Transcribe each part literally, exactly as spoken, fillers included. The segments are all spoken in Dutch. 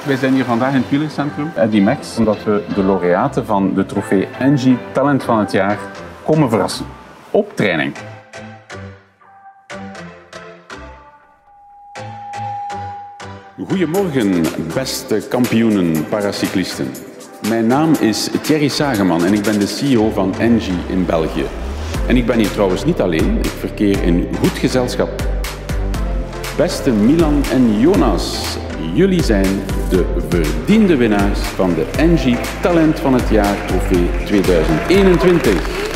Wij zijn hier vandaag in het wielercentrum Eddy Merckx, omdat we de laureaten van de trofee Engie Talent van het Jaar komen verrassen. Op training. Goedemorgen, beste kampioenen paracyclisten. Mijn naam is Thierry Sageman en ik ben de C E O van Engie in België. En ik ben hier trouwens niet alleen, ik verkeer in goed gezelschap. Beste Milan en Jonas, jullie zijn de verdiende winnaars van de Engie Talent van het Jaar trofee tweeduizend eenentwintig.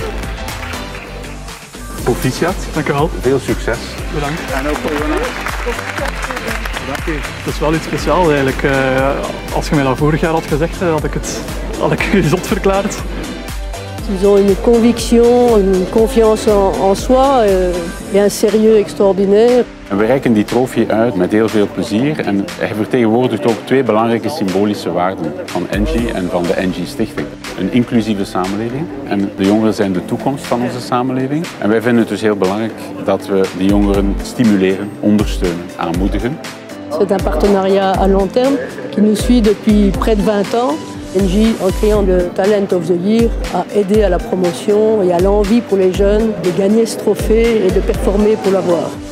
Proficiat. Dank u wel. Veel succes. Bedankt. En ook voor Jonas. Dank u. Het is wel iets speciaals eigenlijk. Uh, als je mij dat vorig jaar had gezegd, had ik het had ik je zot verklaard. Ils ont une conviction, une confiance en, en soi euh, et un sérieux extraordinaire. En we reiken die trofee uit met heel veel plezier en hij vertegenwoordigt ook twee belangrijke symbolische waarden van Engie en van de Engie Stichting. Een inclusieve samenleving en de jongeren zijn de toekomst van onze samenleving. En wij vinden het dus heel belangrijk dat we de jongeren stimuleren, ondersteunen, aanmoedigen. C'est un partenariat à long terme qui nous suit depuis près de vingt ans. Engie, en créant le Talent of the Year, a aidé à la promotion et à l'envie pour les jeunes de gagner ce trophée et de performer pour l'avoir.